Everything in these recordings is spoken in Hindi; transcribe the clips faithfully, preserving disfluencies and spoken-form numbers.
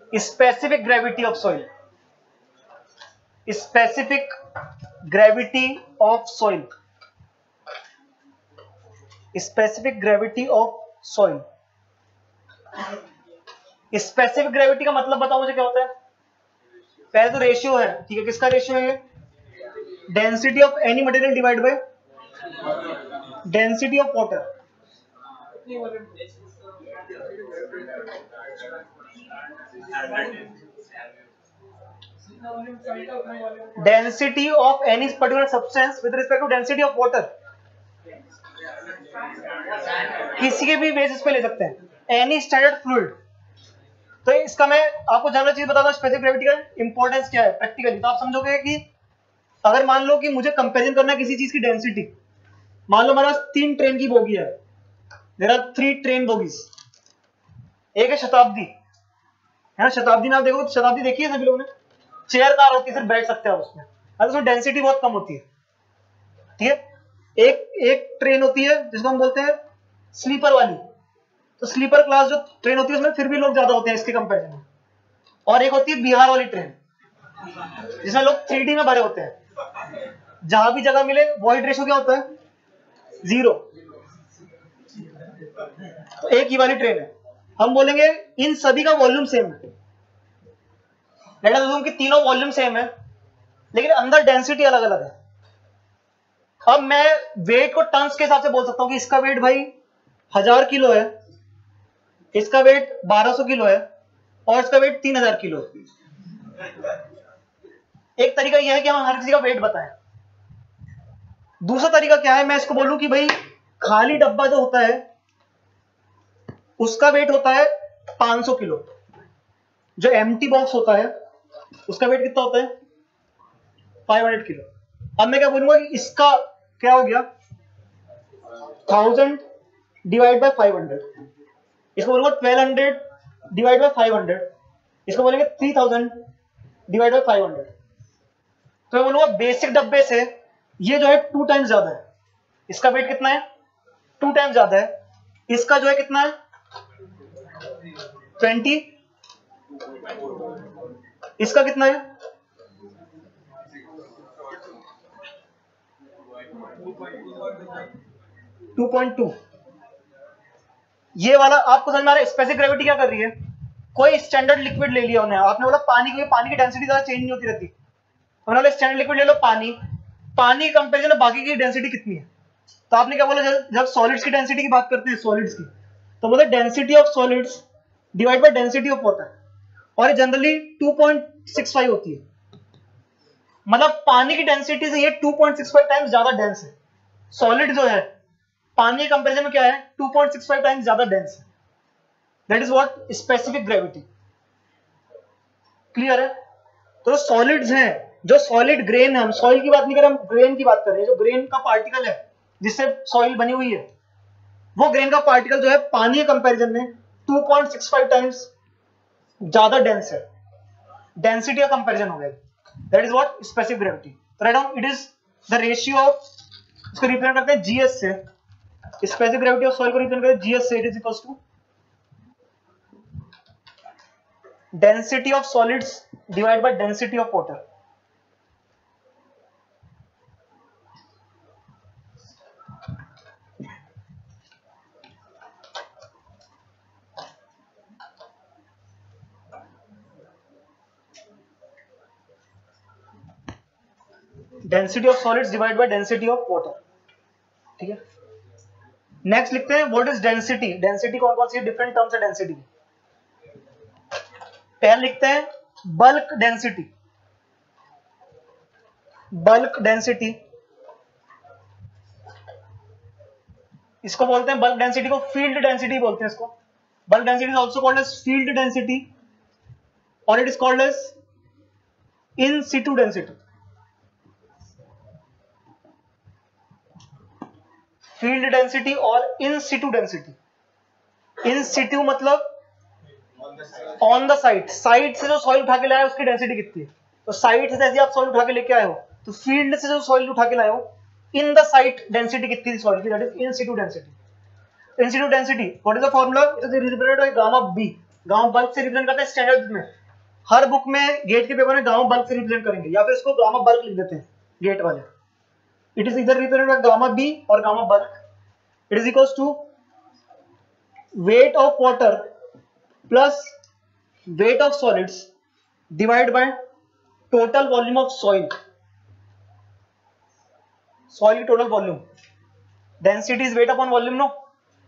specific gravity of soil, specific gravity of soil, specific gravity of soil. Specific gravity का मतलब बताओ मुझे क्या होता है? पहले तो रेशियो है, ठीक है, किसका रेशियो है? Density of any material divide by density of water. Density of any particular substance with respect to density of water. किसी के भी बेसिस पे ले सकते हैं, एनी स्टैंडर्ड फ्लूइड. तो इसका मैं आपको जनरल चीज बताता हूँ, स्पेसिफिक ग्रेविटी का इंपॉर्टेंस क्या है प्रैक्टिकली. तो आप समझोगे कि अगर मान लो कि मुझे कंपैरिजन करना है किसी चीज की डेंसिटी, मान लो हमारे पास तीन ट्रेन की बोगी है, there are three train bogies. एक है शताब्दी, है ना, शताब्दी में आप देखो, शताब्दी देखी है सभी लोगों ने, चेयर कार होती है, सिर्फ बैठ सकते हैं उसमें, अगर उसमें डेंसिटी बहुत कम होती है, ठीक है. एक एक ट्रेन होती है जिसको हम बोलते हैं स्लीपर वाली, तो स्लीपर क्लास जो ट्रेन होती है उसमें फिर भी लोग ज्यादा होते हैं इसके कंपैरिजन में. और एक होती है बिहार वाली ट्रेन जिसमें लोग थ्री डी में भरे होते हैं, जहां भी जगह मिले वॉइड रेशियो क्या होता है? जीरो. तो एक ही वाली ट्रेन है, हम बोलेंगे इन सभी का वॉल्यूम सेम है. लेट अस अज्यूम कि तीनों वॉल्यूम सेम है लेकिन अंदर डेंसिटी अलग अलग है. अब मैं वेट को टन्स के हिसाब से बोल सकता हूं कि इसका वेट भाई हजार किलो है, इसका वेट बारह सौ किलो है और इसका वेट तीन हजार किलो है. एक तरीका यह है कि हम हर किसी का वेट बताएं. दूसरा तरीका क्या है, मैं इसको बोलूं कि भाई खाली डब्बा जो होता है उसका वेट होता है पाँच सौ किलो, जो एम्प्टी बॉक्स होता है उसका वेट कितना होता है? पाँच सौ किलो. अब मैं क्या बोलूंगा कि इसका क्या हो गया? Thousand divide by five hundred. इसको बोलूंगा twelve hundred divide by five hundred. इसको बोलेंगे three thousand divide by five hundred. तो मैं बोलूंगा बेसिक डब्बे से ये जो है टू टाइम्स ज्यादा है. इसका वेट कितना है? टू टाइम्स ज्यादा है. इसका जो है कितना है? ट्वेंटी. इसका कितना है? Two point two. ये वाला आपको समझ में आ रहा है? स्पेसिफिक ग्रेविटी क्या कर रही है? कोई स्टैंडर्ड लिक्विड ले लिया उन्हें, आपने बोला पानी की, पानी की डेंसिटी ज्यादा चेंज नहीं होती रहती, उन्होंने बोला स्टैंडर्ड लिक्विड ले लो पानी, पानी कंपैरिजन में बाकी की डेंसिटी कितनी है? तो आपने क्या बोला, जब जब सॉलिड्स की डेंसिटी की बात करते हैं, सॉलिड्स की, तो बोले density of solids divide by density of water, और ये generally two point six five होती है. मतलब पानी की डेंसिटी से ये two point six five times ज्यादा डेंस है. सॉलिड जो है पानी के कंपैरिजन में क्या है? Two point six five times ज्यादा डेंस है. That is what specific gravity. Clear है? तो सॉलिड्स हैं, जो सॉलिड ग्रेन है, हम सॉइल की बात नहीं कर रहे, हम ग्रेन की बात कर रहे हैं. जो ग्रेन का पार्टिकल है जिससे सॉइल बनी हुई है, वो ग्रेन का पार्टिकल जो है पानी के कंपैरिजन में two point six five times ज्यादा डेंस है. डेंसिटी का कंपैरिजन हो गया. That is what specific gravity. Right down, it is the ratio of, इसको रिप्रेजेंट करते हैं जीएस से. स्पेसिफिक ग्रेविटी ऑफ सॉइल को रिप्रेजेंट करते हैं जीएस से. It is equals to density of solids divide by density of water. Density of solids divide by density of water. ठीक है, नेक्स्ट लिखते हैं व्हाट इज डेंसिटी. डेंसिटी कौन कौन सी डिफरेंट टर्म्स है डेंसिटी. पहले लिखते हैं बल्क डेंसिटी. बल्क डेंसिटी इसको बोलते हैं, बल्क डेंसिटी को फील्ड डेंसिटी बोलते हैं. इसको bulk density is also called as field density और it is called as in situ density. Field density और in situ density. In Situ मतलब ऑन द साइट, साइट से जो सॉइल उठा के लाए उसकी डेंसिटी कितनी है. तो साइट से जैसे आप सॉइल उठा के लेके आए हो, तो फील्ड से जो सॉइल उठा के लाए हो, इन द साइट डेंसिटी कितनी थी सॉइल की, that is in situ density. In situ density what is the formula? It is represented by gamma B. Gamma bulk से रिप्रेजेंट करते हैं स्टैंडर्ड में, हर बुक में गेट के पेपर में गामा बल्क से रिप्रेजेंट करेंगे, या फिर इसको गामा बल्क लिख देते हैं गेट वाले। इट इज इधर रिप्रेजेंट बाय गामा बी और gamma bulk. It is equals to weight of water plus weight of solids divide by total volume of soil. Soil की total volume, density is weight upon volume no,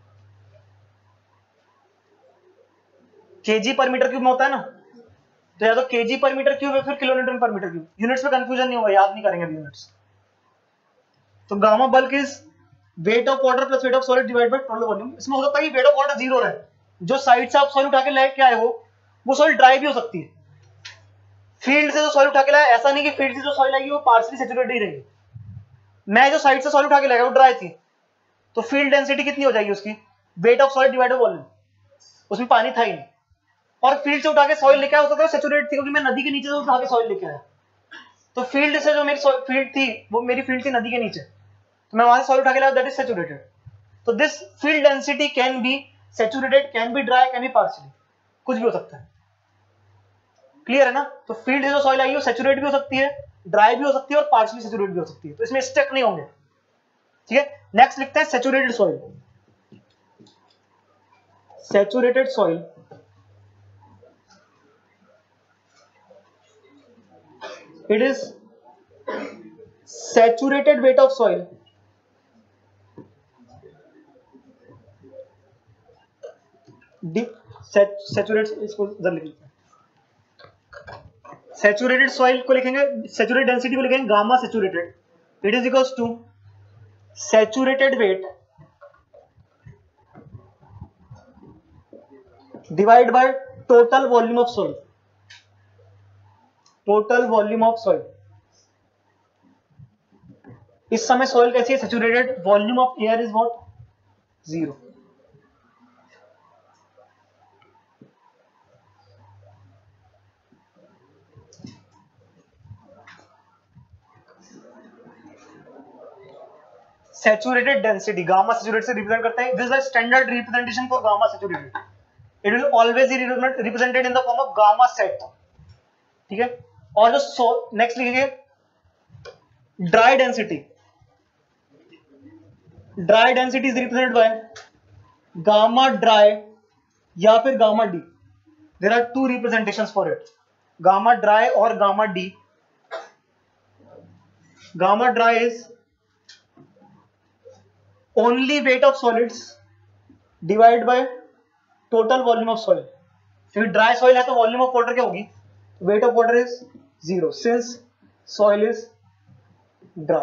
KG पर मीटर क्यूब में होता है ना, तो या तो केजी पर मीटर क्यूब या फिर किलो न्यूटन पर मीटर क्यूब। यूनिट्स में कंफ्यूजन नहीं होगा, याद नहीं करेंगे अभी यूनिट्स। तो gamma bulk is weight of water plus weight of solid divide by total volume. इसमें हो सकता है कि वेट ऑफ वाटर जीरो रहे, जो साइड से आप सॉइल उठा के लेके आए हो वो सॉइल ड्राई भी हो सकती है। फील्ड से जो सॉइल उठा के लाया, ऐसा नहीं कि फील्ड से जो सॉइल आएगी वो पार्शियली सैचुरेटेड ही रहेगी। मैं जो साइड से सॉइल उठा के लाया वो ड्राई थी, तो फील्ड डेंसिटी कितनी हो जाएगी उसकी, weight of soil divide by volume, उसमें पानी था ही नहीं। और फील्ड से उठा के सॉइल लेके आया, हो सकता है सैचुरेटेड थी क्योंकि मैं नदी के नीचे से उठा के सॉइल लेके आया, तो फील्ड से जो मेरी फील्ड थी वो मेरी फील्ड थी नदी के नीचे, तो मैं वहां से सॉइल उठा के लाया, दैट इज सैचुरेटेड। तो this field density can be saturated, can be dry, can be partially, कुछ भी हो सकता है। क्लियर है ना? तो फील्ड से जो सॉइल आई वो सैचुरेट भी हो सकती है, ड्राई भी हो सकती है और पार्शियली सैचुरेट भी हो सकती है, तो इसमें स्टक नहीं होंगे। ठीक है, नेक्स्ट लिखते हैं saturated soil. Saturated soil it is saturated weight of soil saturate, इसको इधर लिख लेते हैं। सैचुरेटेड सॉइल को लिखेंगे, सैचुरेटेड डेंसिटी को लिखेंगे gamma saturated, it is equals to saturated weight divide by total volume of soil, total volume of soil. इस समय सॉइल कैसी है, saturated, volume of air is what, zero. Saturated density gamma saturated से रिप्रेजेंट करते हैं, this is the standard representation for gamma saturated, it will always be represented in the form of gamma sat. ठीक है, और जो नेक्स्ट लिखेंगे dry density, dry density is represented by gamma dry या फिर gamma D. There are two representations for it, gamma dry और gamma D. Gamma dry is only weight of solids divide by total volume of soil. फिर ड्राई सॉइल है तो वॉल्यूम ऑफ वाटर क्या होगी, weight of water is zero since soil is dry.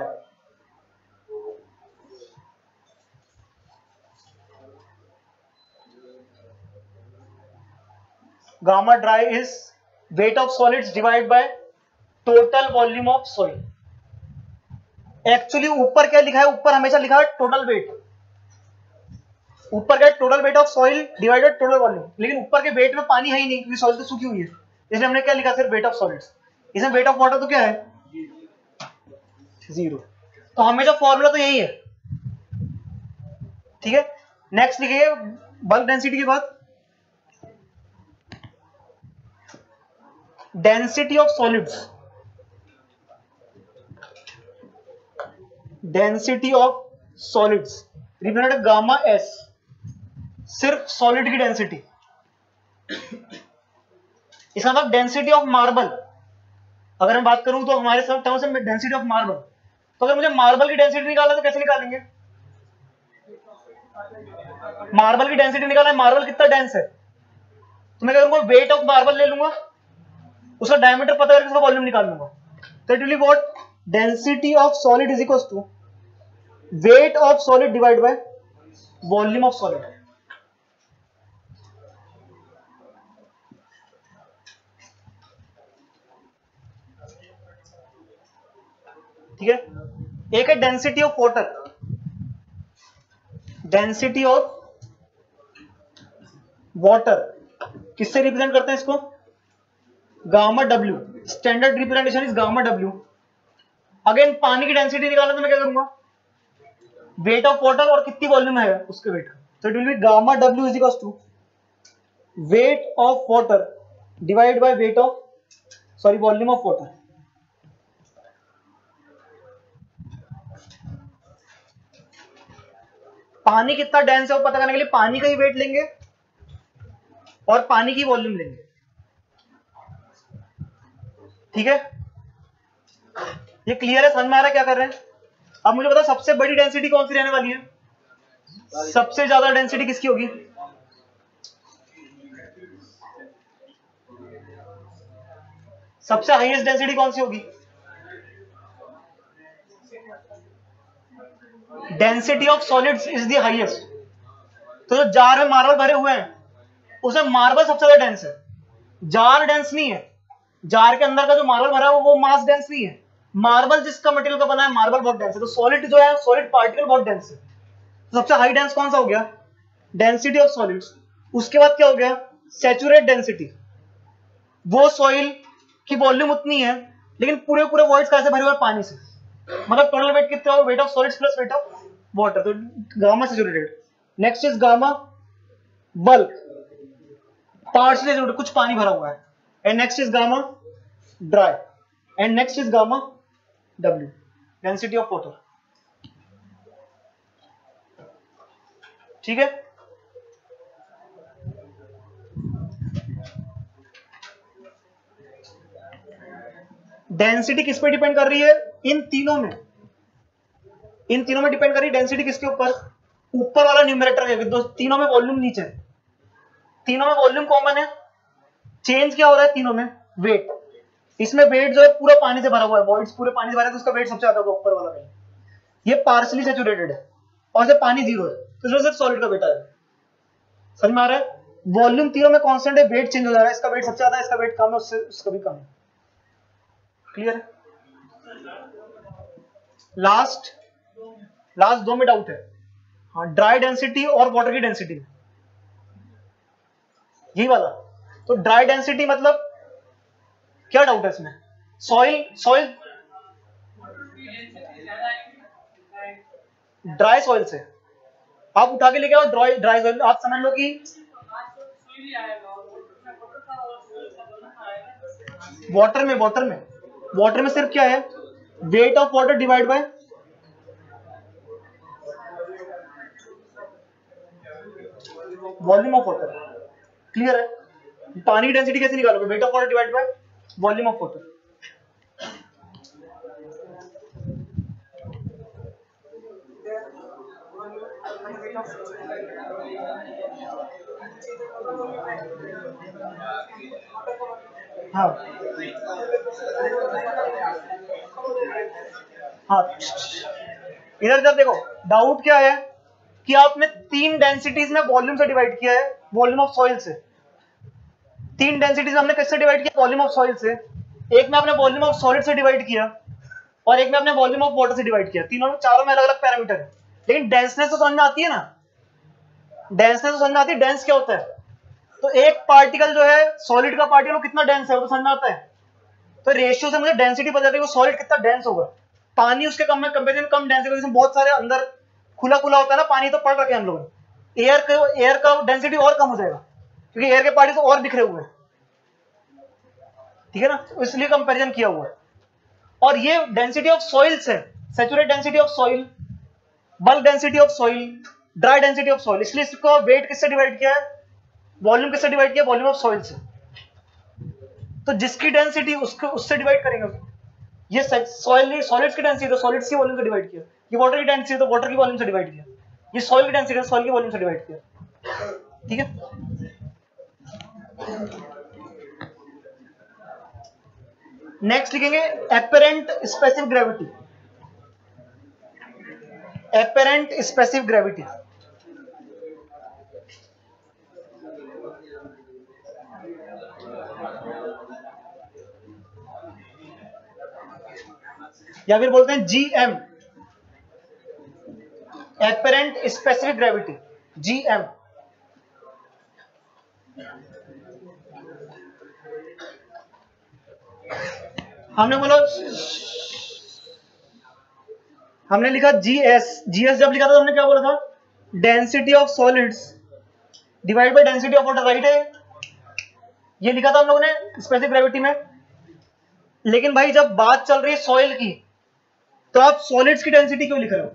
Gamma dry is weight of solids divided by total volume of soil. Actually ऊपर क्या लिखा है, ऊपर हमेशा लिखा है टोटल वेट, ऊपर क्या total weight of soil divided total volume, लेकिन ऊपर के वेट में पानी है ही नहीं क्योंकि सॉइल तो सूखी हुई है, इसलिए हमने क्या लिखा सिर्फ वेट ऑफ सॉलिड्स। इसमें वेट ऑफ वाटर तो क्या है, जीरो। तो हमेशा फॉर्मूला तो यही है। ठीक है, नेक्स्ट लिखिए बल्क डेंसिटी के बाद density of solids, density of solids represented gamma S, सिर्फ सॉलिड की डेंसिटी। इसका मतलब डेंसिटी ऑफ मार्बल, अगर मैं बात करूं तो हमारे सब टर्म्स में डेंसिटी ऑफ मार्बल, तो अगर मुझे मार्बल की डेंसिटी निकालना है तो कैसे निकालेंगे, मार्बल की डेंसिटी निकालना है, मार्बल कितना डेंस है, तो मैं क्या करूंगा, वेट ऑफ मार्बल ले लूंगा, उसका डायमीटर पता करके उसका वॉल्यूम निकाल लूंगा, तो it will be what, density of solid is equals to weight of solid divide by volume of solid. ठीक है, एक है density of water, density of water किससे रिप्रेजेंट करते हैं इसको, gamma W, standard representation is gamma W. Again पानी की डेंसिटी निकालना तो मैं क्या करूंगा, वेट ऑफ वाटर और कितनी वॉल्यूम है उसके वेट का, तो it will be gamma W is equals to weight of water divide by weight of sorry volume of water. पानी कितना डेंस है वो पता करने के लिए पानी का ही वेट लेंगे और पानी की वॉल्यूम लेंगे, ठीक है। ये क्लियर है, समझ में आ रहा है क्या कर रहे हैं। अब मुझे बताओ सबसे बड़ी डेंसिटी कौन सी रहने वाली है, सबसे ज्यादा डेंसिटी किसकी होगी, सबसे हाईएस्ट डेंसिटी कौन सी होगी, density of solids is the highest. तो जो जार में मार्बल भरे हुए हैं उसमें मार्बल सबसे ज्यादा डेंस है, जार डेंस नहीं है। जार के अंदर का जो मार्बल भरा है वो मास डेंस नहीं है, मार्बल जिसका मटेरियल का बना है मार्बल बहुत डेंस है। तो सॉलिड जो है सॉलिड पार्टिकल बहुत डेंस है। तो सबसे हाई डेंस कौन सा हो गया, डेंसिटी ऑफ सॉलिड्स। उसके बाद क्या हो गया, सैचुरेट डेंसिटी। वो सॉइल की वॉल्यूम उतनी है लेकिन पूरे पूरे वॉइड्स कैसे भरे हुए पानी से, मतलब टोटल वेट कितना हो, weight of solids plus weight of water, तो gamma saturated. Next is gamma bulk, partially saturated, कुछ पानी भरा हुआ है। And next is gamma dry and next is gamma W, density of water, ठीक है। डेंसिटी किस पे डिपेंड कर रही है, इन तीनों में, इन तीनों में डिपेंड कर रही है डेंसिटी किसके ऊपर, ऊपर वाला न्यूमरेटर है, दो तीनों में वॉल्यूम नीचे, तीनों में वॉल्यूम कॉमन है, चेंज क्या हो रहा है तीनों में, वेट। इसमें वेट जो है पूरा पानी से भरा हुआ है, वॉइड्स पूरे पानी से भरा है तो उसका वेट सबसे ज्यादा होगा ऊपर वाला में। ये पार्शियली सैचुरेटेड है और से पानी जीरो है तो इसमें सिर्फ सॉलिड का वेट आएगा, समझ में आ रहा है। वॉल्यूम तीनों में कांस्टेंट है, वेट चेंज हो जा रहा है, इसका वेट सबसे ज्यादा है, इसका वेट कम है, उससे उसका भी कम है, क्लियर है। लास्ट लास्ट दो में डाउट है, हाँ, ड्राई डेंसिटी और वाटर की डेंसिटी, यही वाला। तो ड्राई डेंसिटी मतलब क्या डाउट है इसमें, सॉइल सॉइल ड्राई सॉइल से आप उठा के लेके आओ, ड्राई ड्राई सॉइल आप समझ लो कि वाटर में वाटर में वाटर में सिर्फ क्या है, weight of water divide by volume of water, clear है। पानी की डेंसिटी कैसे निकालोगे, weight of water divide by volume of water. हाँ हाँ इधर इधर देखो, डाउट क्या है कि आपने तीन डेंसिटीज में वॉल्यूम से डिवाइड किया है, वॉल्यूम ऑफ सॉइल से। तीन डेंसिटीज हमने किससे डिवाइड किया, वॉल्यूम ऑफ सॉइल से। एक में आपने वॉल्यूम ऑफ सॉलिड से डिवाइड किया और एक में आपने वॉल्यूम ऑफ वाटर से डिवाइड किया। तीनों में चारों में अलग अलग पैरामीटर है, लेकिन डेंसनेस तो समझ में आती है ना, डेंसनेस तो समझ में आती है, डेंस क्या होता है। तो एक पार्टिकल जो है सॉलिड का पार्टिकल वो कितना डेंस है वो तो समझ में आता है। तो रेशियो से मुझे डेंसिटी पता चलती है, वो सॉलिड कितना डेंस होगा। पानी उसके कम में कंपेरिजन कम डेंस है, बहुत सारे अंदर खुला खुला होता है ना पानी, तो पढ़ रखे हम लोग। एयर का एयर का डेंसिटी और कम हो जाएगा क्योंकि एयर के पार्टिकल तो और बिखरे हुए हैं, ठीक है ना, इसलिए कंपैरिजन किया हुआ है। और ये डेंसिटी ऑफ सॉइल्स है, saturate density of soil, bulk density of soil, dry density of soil. इसलिए इसको वेट किससे डिवाइड किया है, वॉल्यूम किससे डिवाइड किया, वॉल्यूम ऑफ सॉइल से। तो जिसकी डेंसिटी उसको उससे डिवाइड करेंगे। ये सॉइल सॉलिड्स की डेंसिटी तो सॉलिड्स की वॉल्यूम से डिवाइड किया, ये वाटर की डेंसिटी तो वाटर की वॉल्यूम से डिवाइड किया, ये सॉइल की डेंसिटी सॉइल की वॉल्यूम से डिवाइड किया, ठीक है। नेक्स्ट लिखेंगे apparent specific gravity, apparent specific gravity. या फिर बोलते हैं GM, apparent specific gravity, GM. हमने बोला हमने लिखा जीएस, जीएस जब लिखा था हमने क्या बोला था, density of solids divide by density of water, right है। ये लिखा था हम लोगों ने स्पेसिफिक ग्रेविटी में। लेकिन भाई जब बात चल रही है सॉइल की, तो आप सॉलिड्स की डेंसिटी क्यों लिख रहे हो,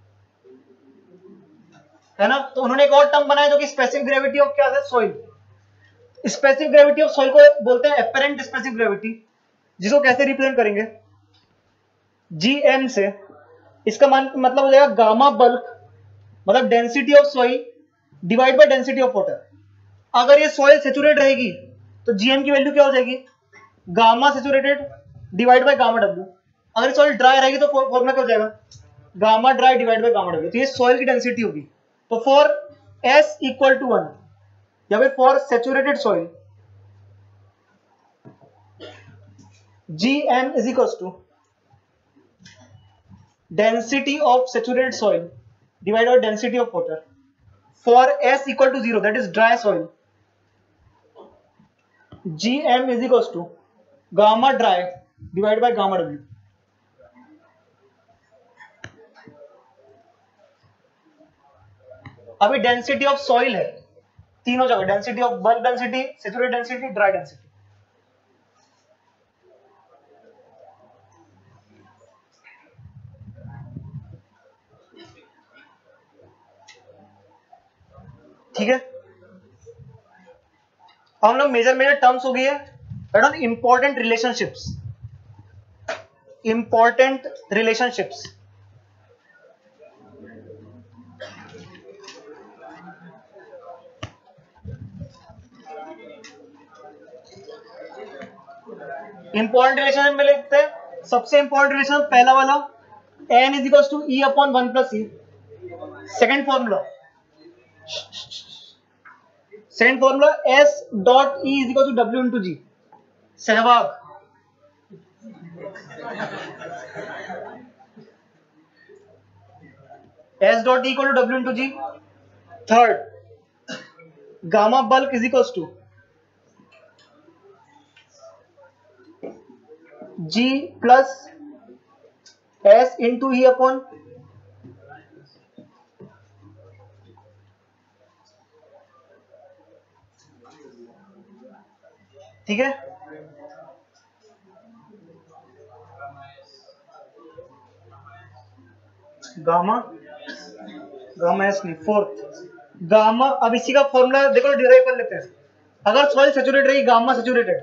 है ना। तो उन्होंने एक और टर्म बनाया जो कि स्पेसिफिक ग्रेविटी ऑफ क्या है, soil. Specific gravity of soil को बोलते हैं एपरेंट स्पेसिफिक ग्रेविटी, जिसको कैसे रिप्रेजेंट करेंगे, जीएम से। इसका मतलब हो जाएगा गामा बल्क, मतलब density of soil divide by density of water. अगर ये सॉइल सेचुरेट रहेगी तो जीएम की वैल्यू क्या हो जाएगी, gamma saturated divide by gamma W. अगर सॉइल ड्राई रहेगी तो फॉर्मूला क्या हो जाएगा, gamma dry divide by gamma W. तो ये सॉइल की डेंसिटी होगी। तो for S equal to one या फिर for saturated soil, GM is equal to density of saturated soil divided by density of water for S equal to zero, that is dry soil. Gm is equals to gamma dry divided by gamma W. अभी डेंसिटी ऑफ सॉइल है तीनों जगह, density of bulk density, saturated density, dry density. ठीक है, हम लोग मेजर मेजर टर्म्स हो गई है, but on important relationships, important relationships. Important relation में लिखते हैं, सबसे इंपॉर्टेंट रिलेशन पहला वाला, N is equal to E upon one plus E. Second formula second formula S dot E is equal to W into G, Sehwag. S dot E equal to W into G. Third, gamma bulk is equal to G plus S into E upon ठीक है। गामा गामा एस नहीं, फोर्थ गामा। अब इसी का फॉर्मूला देखो, डिराइव कर लेते हैं। अगर सॉइल सेचुरेट रही, गामा सेचुरेटेड,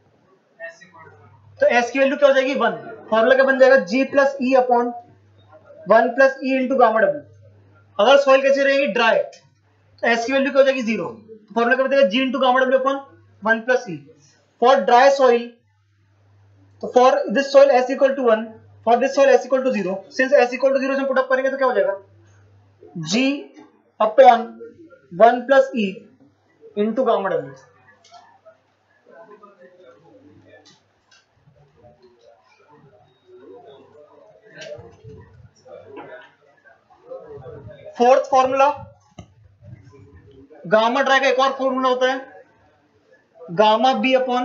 तो एस की वैल्यू क्या हो जाएगी, वन। फॉर्मूला क्या बन जाएगा, G plus E upon one plus E into gamma W. अगर सॉइल कैसी रहेगी, ड्राई, तो एस की वैल्यू क्या हो जाएगी, जीरो। फॉर्मूला क्या बताएगा, G into gamma W upon one plus E. For dry soil, तो for this soil s equal to one, for this soil s equal to zero. Since s equal to zero से पुट अप करेंगे तो क्या हो जाएगा, g upon one plus e into gamma w। Fourth formula, gamma dry का एक और फॉर्मूला होता है, gamma B upon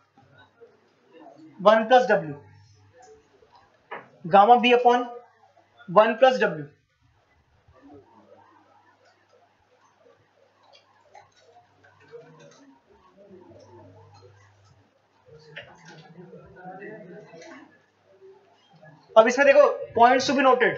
one plus W, gamma B upon one plus W. अब इसमें देखो पॉइंट्स टू बी नोटेड।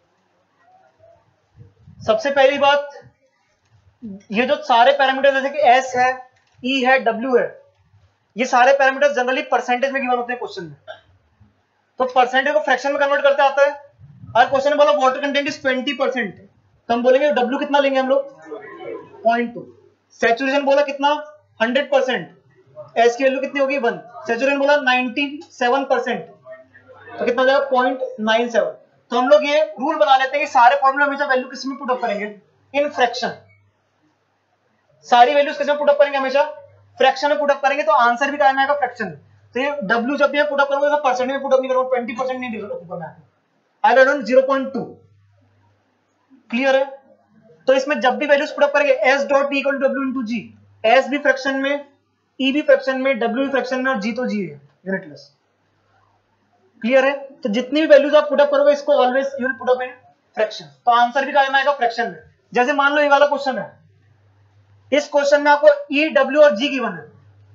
सबसे पहली बात, ये जो सारे पैरामीटर जैसे कि एस है, ई है, डब्ल्यू है, ये सारे पैरामीटर्स जनरली परसेंटेज में गिवन होते हैं क्वेश्चन में। तो परसेंटेज को फ्रैक्शन में कन्वर्ट करते आता है। अगर क्वेश्चन में बोला water content is twenty percent, तो हम बोलेंगे डब्ल्यू कितना लेंगे हम लोग, पॉइंट टू। सैचुरेशन बोला कितना, हंड्रेड परसेंट, एस की वैल्यू कितनी होगी, वन। सैचुरेशन बोला नाइंटी सेवन परसेंट, तो कितना हो जाएगा, पॉइंट नाइन सेवन। तो हम लोग ये रूल बना लेते हैं कि सारे फॉर्मूले हमेशा वैल्यू किस में पुट अप करेंगे, इन फ्रैक्शन। सारी वैल्यूज किस में पुट अप करेंगे, हमेशा फ्रैक्शन में पुट अप करेंगे। तो आंसर भी करना है फ्रैक्शन में। तो ये W जब भी पुट अप करोगे तो परसेंट में पुट अप नहीं करोगे, ट्वेंटी परसेंट नहीं करना है, I read on zero point two. Clear है। तो इसमें जब भी वैल्यूज पुट अप करेंगे, S dot equal to W into G, S भी फ्रैक्शन में, E भी फ्रैक्शन में, W भी फ्रैक्शन में और G तो G है, यूनिटलेस। क्लियर है। तो जितनी भी वैल्यूज आप पुट अप करोगे, इसको always you will put up in fraction. तो आंसर भी करना है फ्रैक्शन में। जैसे मान लो ये वाला क्वेश्चन है, इस क्वेश्चन में आपको E, W और G गिवन है,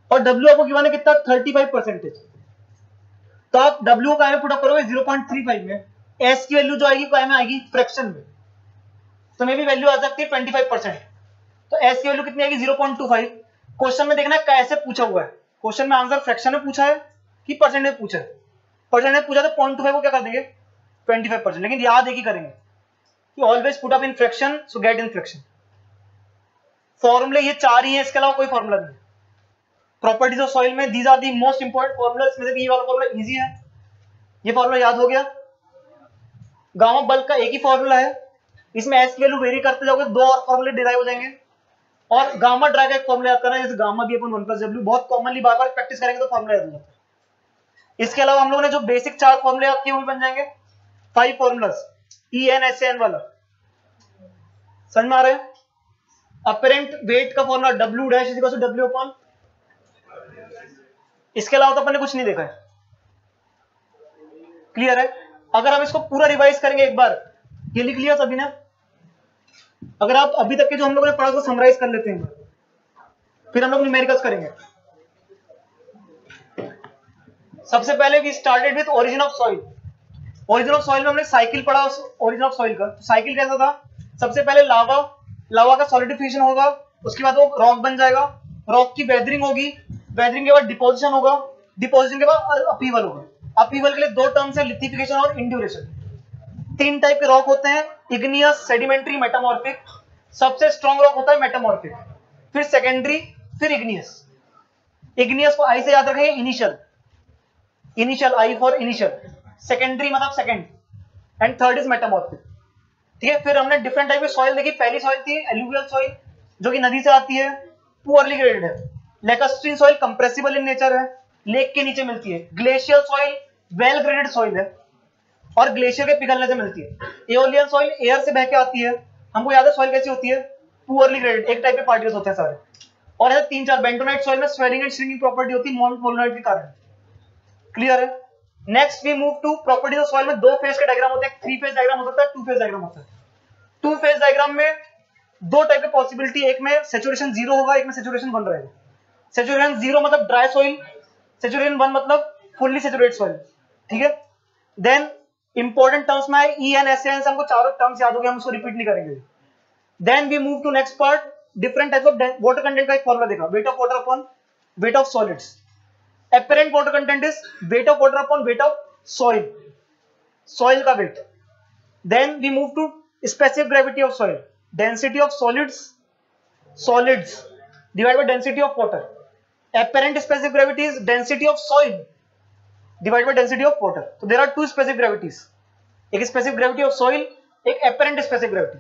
और W आपको गिवन है कितना, थर्टी फाइव परसेंटेज। तो आप W को में पुट अप करोगे जीरो पॉइंट थ्री फाइव में, S की वैल्यू जो आएगी काय में आएगी, फ्रैक्शन में, तो मे भी वैल्यू आ सकती है ट्वेंटी फाइव परसेंट। तो S की वैल्यू कितनी आएगी, zero point two five. Question में देखना है कैसे पूछा हुआ है, क्वेश्चन में आंसर फ्रैक्शन में पूछा है कि परसेंटेज पूछा है। परसेंटेज पूछा तो पॉइंट टू फाइव को क्या कर देंगे, ट्वेंटी फाइव परसेंट। लेकिन याद एक ही करेंगे कि always put up in fraction so get in fraction. फॉर्मूले ये चार ही है, इसके अलावा कोई फॉर्मूला नहीं है। प्रॉपर्टीज ऑफ सॉइल में these are the most important formula, इसमें से ये वाला फॉर्मूला इजी है, ये फॉर्मूला याद हो गया। गामा बल्क का एक ही फॉर्मूला है, इसमें एस की वैल्यू वेरी करते जाओगे, दो और फॉर्मूले डिराइव हो जाएंगे। और गामा ड्राई का एक फॉर्मूला याद करना है, जैसे gamma B upon one plus W, बहुत कॉमनली बार बार प्रैक्टिस करेंगे तो फॉर्मूला याद हो जाता है। इसके अलावा हम लोगों ने जो बेसिक चार फॉर्मूले याद किए वो बन जाएंगे five formulas, E N S N वाला, समझ में आ रहा है। अपरेंट वेट का formula W dash is equal to W upon, इसके अलावा तो अपन ने कुछ नहीं देखा है, क्लियर है। अगर हम इसको पूरा रिवाइज करेंगे एक बार, ये लिख लिया सभी ने, अगर आप अभी तक के जो हम लोगों ने पढ़ा उसको समराइज कर लेते हैं, फिर हम लोग न्यूमेरिकल्स करेंगे। सबसे पहले we started with origin of soil. Origin of soil में हमने साइकिल पढ़ा, ओरिजिन ऑफ सॉइल का। साइकिल कैसा था, सबसे पहले लावा, लावा का सॉलिडिफिकेशन होगा, उसके बाद वो रॉक बन जाएगा, रॉक की वेदरिंग होगी, वेदरिंग के बाद डिपोजिशन होगा, डिपोजिशन के बाद अपीवल होगा। अपीवल के लिए दो टर्म्स है, लिथिफिकेशन और इंड्यूरेशन। तीन टाइप के रॉक होते हैं, इग्नियस, सेडिमेंट्री, मेटामॉर्फिक। सबसे स्ट्रॉन्ग रॉक होता है मेटामॉर्फिक, फिर सेकेंडरी, फिर इग्नियस। इग्नियस को आई से याद रखेंगे, initial, initial I for initial, secondary मतलब second, and third is metamorphic. ठीक है, फिर हमने डिफरेंट टाइप की सॉइल देखी। पहली सॉइल थी एलुवियल सॉइल, जो कि नदी से आती है, पुअरली ग्रेडेड है। Lacustrine soil compressible in nature है, लेक के नीचे मिलती है। Glacial soil well graded soil है और ग्लेशियर के पिघलने से मिलती है। एओलियन सॉइल एयर से बह के आती है। हमको याद है सॉइल कैसी होती है, पुअरली ग्रेडेड, एक टाइप के पार्टिकल्स होते हैं सारे। और ऐसे तीन चार, बेंटोनाइट सॉइल में स्वेलिंग एंड श्रिंकिंग प्रॉपर्टी होती है मोनोनाइट के कारण, क्लियर है। Next we move to properties of soil में दो फेज के डायग्राम होते हैं, थ्री फेज डायग्राम होता है, टू फेज डायग्राम होता है। टू फेज डायग्राम में दो टाइप की पॉसिबिलिटी, एक में सैचुरेशन जीरो होगा, एक में सैचुरेशन वन रहेगा। सैचुरेशन जीरो मतलब ड्राई सॉइल, सैचुरेशन वन मतलब फुल्ली सैचुरेटेड सॉइल, ठीक है। देन इंपॉर्टेंट टर्म्स में ई एन एस एन, हमको चारों टर्म्स याद हो गए, हम उसको रिपीट नहीं करेंगे। Then we move to next part, different types of water content का एक फॉर्मूला देखा, weight of water upon weight of solids. apparent water content is weight of water upon weight of soil, soil का weight. Then we move to specific gravity of soil, density of solids, solids divided by density of water. Apparent specific gravity is density of soil divided by density of water. So there are two specific gravities, एक specific gravity of soil, एक apparent specific gravity.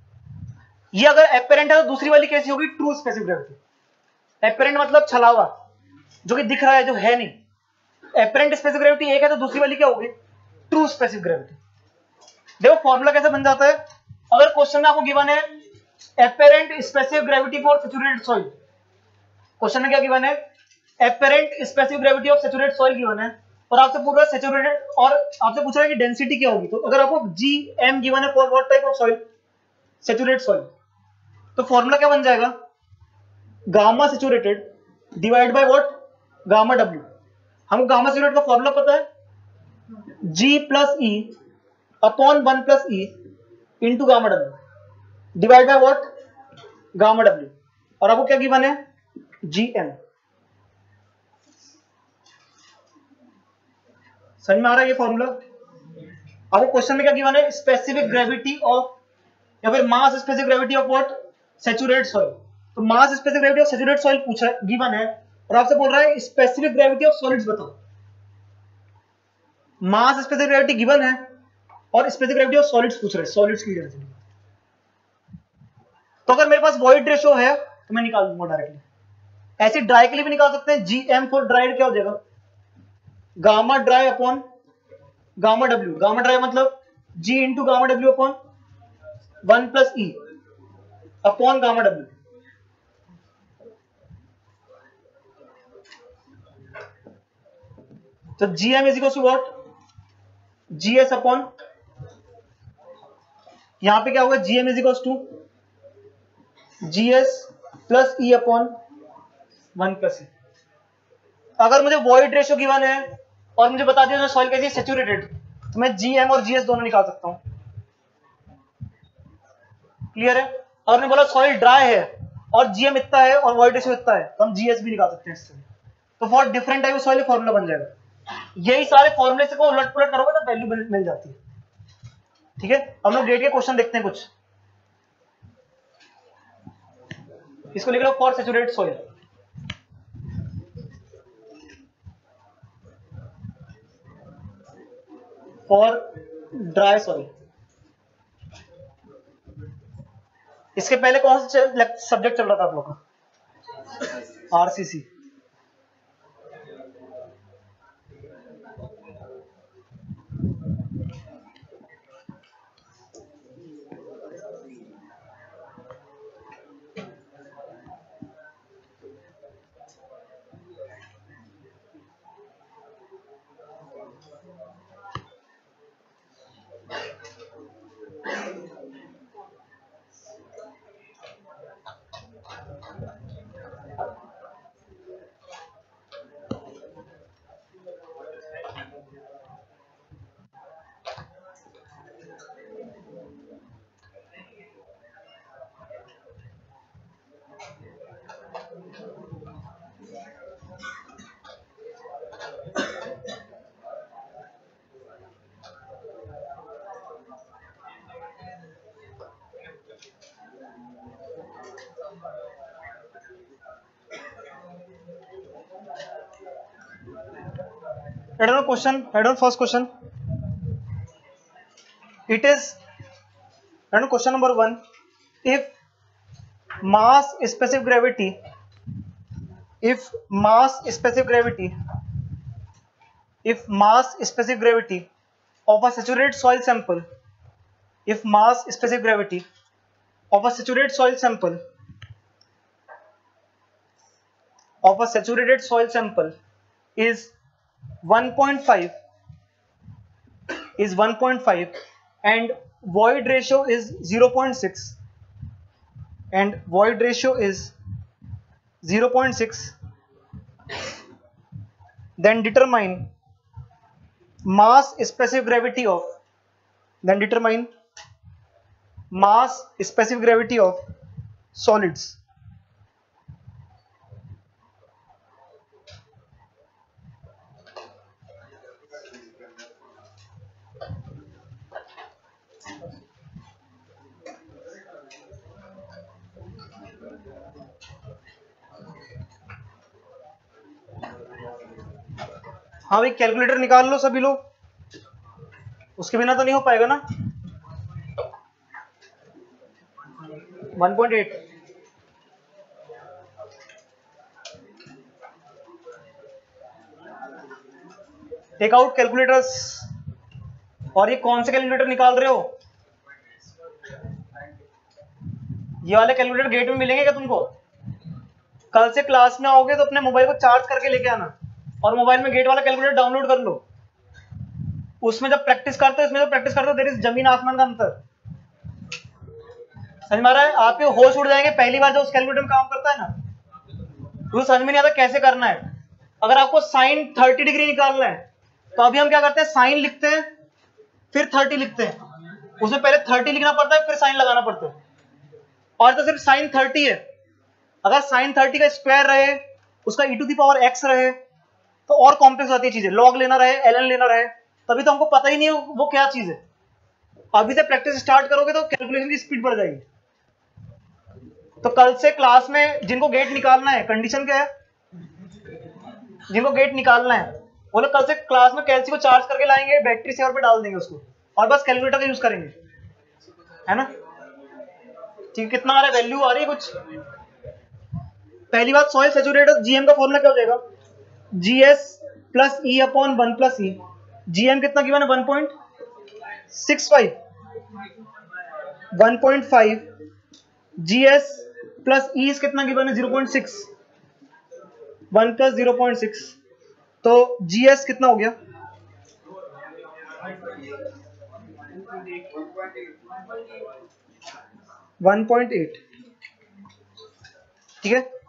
ये अगर apparent है तो दूसरी वाली कैसी होगी, true specific gravity. Apparent मतलब छलावा, जो कि दिख रहा है, जो है नहीं। एपरेंट स्पेसिफिक ग्रेविटी एक है तो दूसरी वाली क्या होगी, ट्रू स्पेसिफिक ग्रेविटी। देखो फॉर्मूला कैसे बन जाता है, अगर क्वेश्चन में आपको गिवन है apparent specific gravity for saturated soil, question में क्या गिवन है, apparent specific gravity of saturated soil given है, और आपसे पूछ रहा है सैचुरेटेड, और आपसे पूछ रहा है कि डेंसिटी क्या होगी। तो अगर आपको जी एम गिवन है for what type of soil, saturated soil, तो फॉर्मूला क्या बन जाएगा, gamma saturated divide by what, gamma W. हमको गामा सैचुरेटेड का फॉर्मूला पता है, G plus E upon one plus E into gamma W divide by what, gamma W. और आपको क्या गिवन है, जी एम। समझ में आ रहा है ये फॉर्मूला। आपको क्वेश्चन में क्या गिवन है, स्पेसिफिक ग्रेविटी ऑफ, या फिर mass specific gravity of what, saturated soil. तो mass specific gravity of saturated soil पूछा है, गिवन है, और आपसे बोल रहा है स्पेसिफिक ग्रेविटी ऑफ सॉलिड्स बताओ। मास स्पेसिफिक ग्रेविटी गिवन है और स्पेसिफिक ग्रेविटी ऑफ सॉलिड्स पूछ रहे हैं, सॉलिड्स की डेंसिटी। तो अगर मेरे पास वॉइड रेशियो है तो मैं निकाल दूंगा डायरेक्टली, ऐसे डाई के लिए भी निकाल सकते हैं। जी एम फॉर ड्राइड क्या हो जाएगा, gamma dry upon gamma W. Gamma dry मतलब G into gamma W upon one plus E upon gamma W. तो gm is equal to what, gs upon, यहां पे क्या होगा, gm is equal to gs plus e upon one plus E. अगर मुझे वॉइड रेशियो गिवन है और मुझे बता दिया सॉइल कैसी सैचुरेटेड, तो मैं जीएम और जीएस दोनों निकाल सकता हूं। क्लियर है? और ने बोला सॉइल ड्राई है और जीएम इतना है और वॉइड रेशियो इतना है, तो हम जीएस भी निकाल सकते हैं इससे। तो for different type of soil formula बन जाएगा। यही सारे फॉर्मूले से को उलट पुलट करोगे तो वैल्यू मिल जाती है। ठीक है, हम लोग गेट के क्वेश्चन देखते हैं कुछ। इसको लिख लो for saturated soil. For dry soil. इसके पहले कौन सा सब्जेक्ट चल रहा था आप लोग का? RCC. Head on question, head on first question. It is head on question number one. If mass specific gravity, if mass specific gravity, if mass specific gravity of a saturated soil sample, if mass specific gravity of a saturated soil sample, of a saturated soil sample is one point five, is one point five and void ratio is zero point six, and void ratio is zero point six, then determine mass specific gravity of, then determine mass specific gravity of solids. हाँ भाई, कैलकुलेटर निकाल लो सभी लोग, उसके बिना तो नहीं हो पाएगा ना। One point eight take out calculators. और ये कौन से कैलकुलेटर निकाल रहे हो? ये वाले कैलकुलेटर गेट में मिलेंगे क्या तुमको? कल से क्लास में आओगे तो अपने मोबाइल को चार्ज करके लेके आना और मोबाइल में गेट वाला कैलकुलेटर डाउनलोड कर लो। उसमें जब प्रैक्टिस करते हो, इसमें जब प्रैक्टिस करते हो, देयर इज जमीन आसमान का अंतर। समझ में आ रहा है? आपके होश उड़ जाएंगे पहली बार जब उस कैलकुलेटर में काम करता है ना, तो समझ में नहीं आता कैसे करना है। अगर आपको साइन थर्टी डिग्री निकालना है तो अभी हम क्या करते हैं, साइन लिखते हैं फिर थर्टी लिखते हैं। उसमें पहले थर्टी लिखना पड़ता है फिर साइन लगाना पड़ता है। और तो सिर्फ साइन थर्टी है, अगर साइन थर्टी का स्क्वायर रहे, उसका E to the power X रहे, तो और कॉम्प्लेक्स आती है चीजें, लॉग लेना रहे, एल एन लेना रहे, तभी तो हमको पता ही नहीं है वो क्या चीज है। अभी से प्रैक्टिस स्टार्ट करोगे तो कैलकुलेशन की स्पीड बढ़ जाएगी। तो कल से क्लास में जिनको गेट निकालना है, कंडीशन क्या है, जिनको गेट निकालना है वो लोग कल से क्लास में कैलसी को चार्ज करके लाएंगे, बैटरी सेवर पे डाल देंगे उसको और बस कैलकुलेटर का यूज करेंगे, है ना? ठीक, कितना आ रहा है, वैल्यू आ रही है कुछ? पहली बात, सॉइल सैचुरेटेड, जीएम का फॉर्मूला क्या हो जाएगा, GS plus E upon one plus E. GM कितना गिवन है, one point six five, one point five, GS plus E कितना गिवन है, zero point six, one plus zero point six, तो जीएस कितना हो गया, वन पॉइंट एट। ठीक है,